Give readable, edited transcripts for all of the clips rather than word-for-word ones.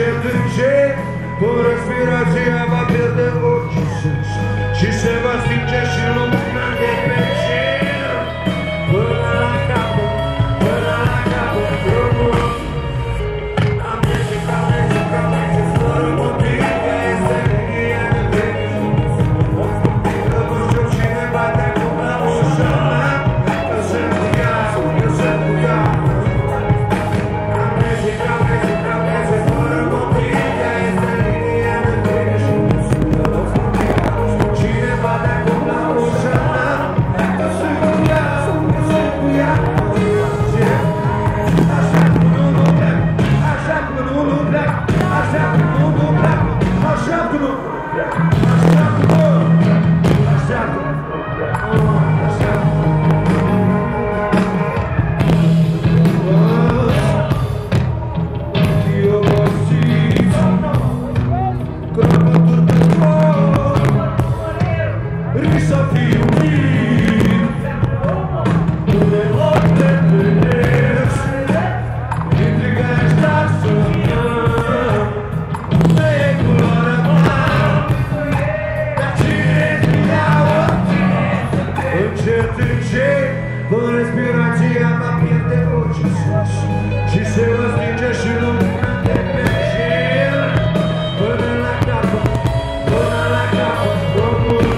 Încet, încet, cu respirația va pierde orice sens și se va stinge și lumina de pe cer. Până la capăt, până la capăt, drumul merge fără motiv, că este linia de trecere. Că nu știu cine bate acum la ușa mea, că sunt cu ea, eu sunt cu ea. Merge fără motiv, că este linia de trecere. Cine bate acum la ușa mea, că sunt cu ea, eu sunt cu ea. Așa cum nu plec, așa cum nu plec, așa cum nu plec, așa cum nu plec, așa cum nu, așa cum eu obosit, crăpături pe corp, risc să fiu mil, uneori te întâlnesc, intriga ești dar să nu e culoarea ta, dar cine îți iau? Încet, încet, cu respirația va pierde orice sens și se va stinge și lumina de pe cer. Până la capăt, drumul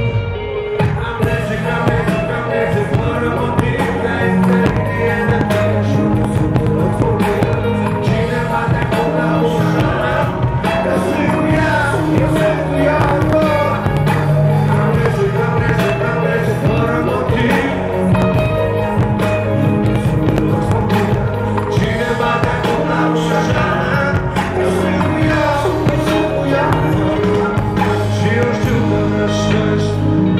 merge fără motiv, că este linia de trecere. Cine bate acum la ușa mea, că sunt cu ea, eu sunt cu ea. Merge fără motiv. Cine bate acum la ușa mea, că sunt cu ea, eu sunt cu ea. Și eu știu că rășești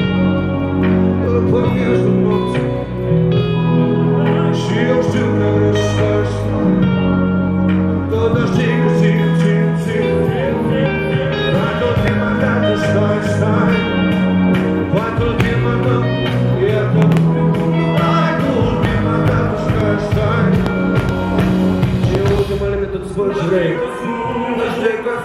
după miezul nopții. Și eu știu că rășești tot știi că simți. Dacă ultima dată stai, poate ultima dată iartă. Dacă ultima dată stai, și ultimele metode sfârșire. Știi că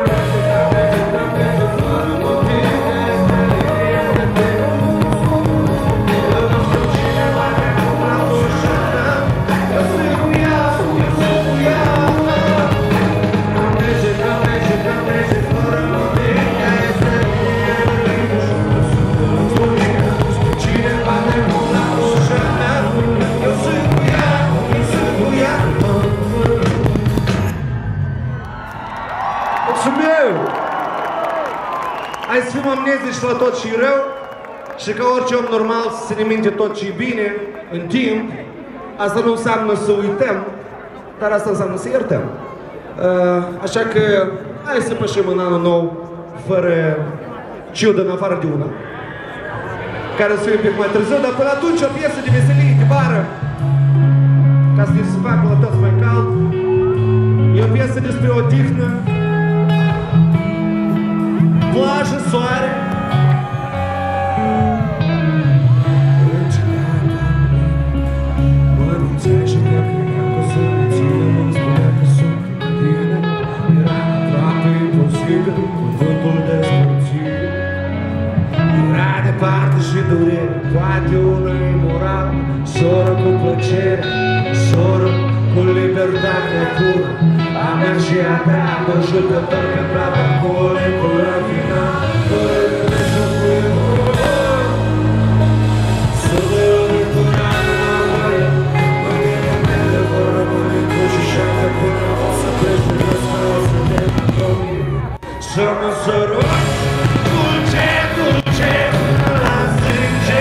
merge fără motiv, că este linia de trecere. Eu nu știu cine bate acum la ușa mea, că sunt cu ea, eu sunt cu ea. Merge fără motiv, că este linia de trecere. Cine bate acum la ușa mea, eu sunt cu ea, eu sunt cu ea. Mulțumim! Hai să fim amnezici la tot ce-i rău și ca orice om normal să se ne minte tot ce-i bine în timp. Asta nu înseamnă să uităm, dar asta înseamnă să iertăm. Așa că hai să pășim în anul nou fără ciudă în afară de una, care să fie un pic mai târziu, dar până atunci o piesă de veselie de vară, ca să se facă la toți mai cald. E o piesă despre odihnă, plajă, soare. Mă anunțea și ne credeam că să ne țină, mă spunea că sunt cu tine. Era aproape imposibil, cuvântul despărțit. Era departe și durere, poate una imoral, soră cu plăcere, soră cu libertate pură. A mea și a ta, mă jucător pe plata acolo, până la final, fără de neșucuie mor. Să te rămâna în mare, mă gândea vor rămâne cu și șapte până o să pleci de ăsta, o să te întomi. Să mă săruți, dulce, dulce, până la strânge.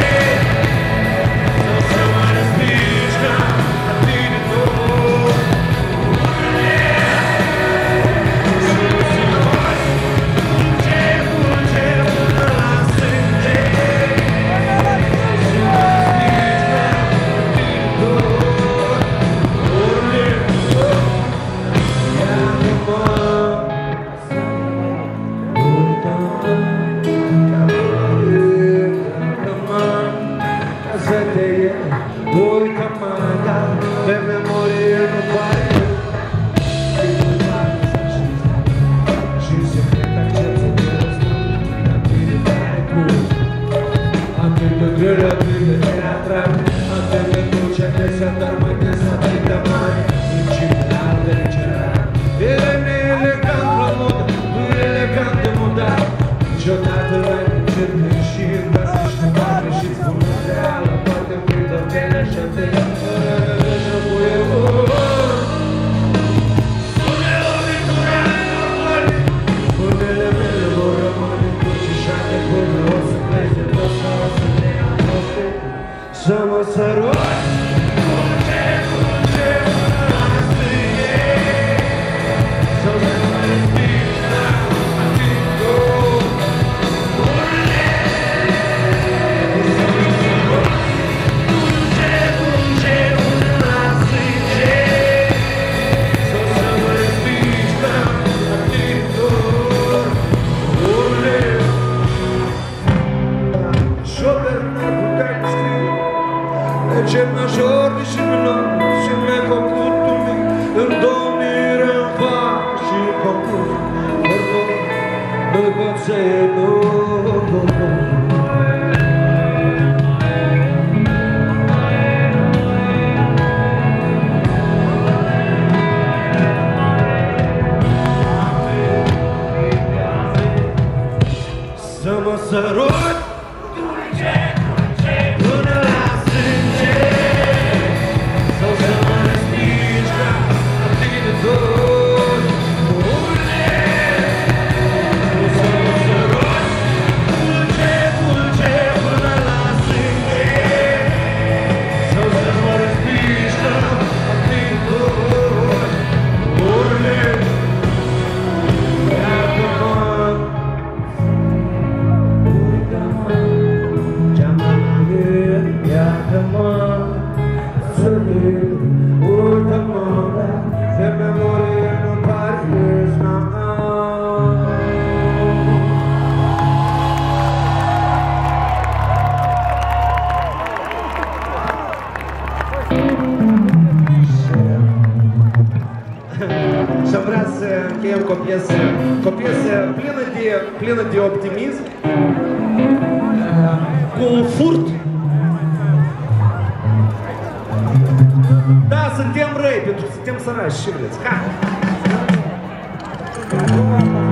Să mă respingi ca la tine tot. Oh, say no. Să mă sărut dulce, dulce, până la sânge, sau să mă respingi ca atât de tot. Să mă sărut dulce, dulce, până la sânge, sau să mă respingi ca atât de tot. Urle, iartă-mă. Și vrea să încheiem cu o piesă plină de optimism, cu un furt. Da, suntem răi, pentru că suntem sărași, și vreți. Ha!